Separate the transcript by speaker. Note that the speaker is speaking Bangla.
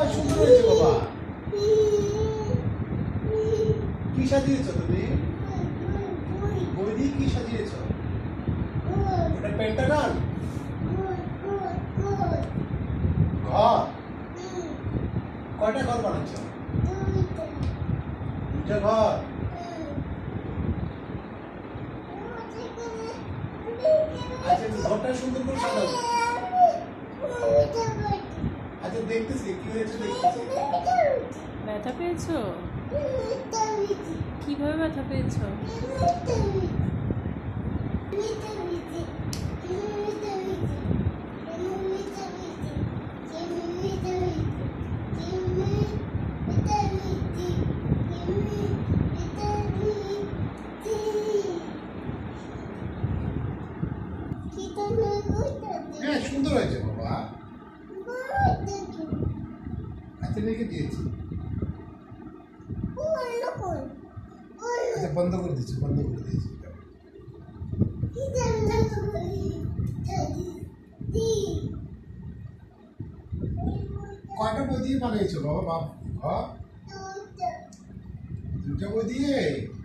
Speaker 1: সুন্দর হয়েছে বাবা। কি সাজিয়েছো তুমি? বই দিয়ে কি সাজিয়েছো? এটা পেন্টাগন ঘর। কয়টা ঘর বানাচ্ছো? দুইটা ঘর। আচ্ছা ঘরটা সুন্দর করে সাজাবো। আচ্ছা দেখতেছি কি হয়েছে দেখতেছি।
Speaker 2: ব্যথা পেয়েছো? কিভাবে ব্যথা পেয়েছো?
Speaker 1: হ্যাঁ সুন্দর হয়েছে বাবা। আচ্ছা রেখে দিয়েছি। আচ্ছা বন্ধ করে দিচ্ছি, বন্ধ করে দিয়েছি। কয়টা বই দিয়ে বানিয়েছো বাবা? দুটা বই দিয়ে।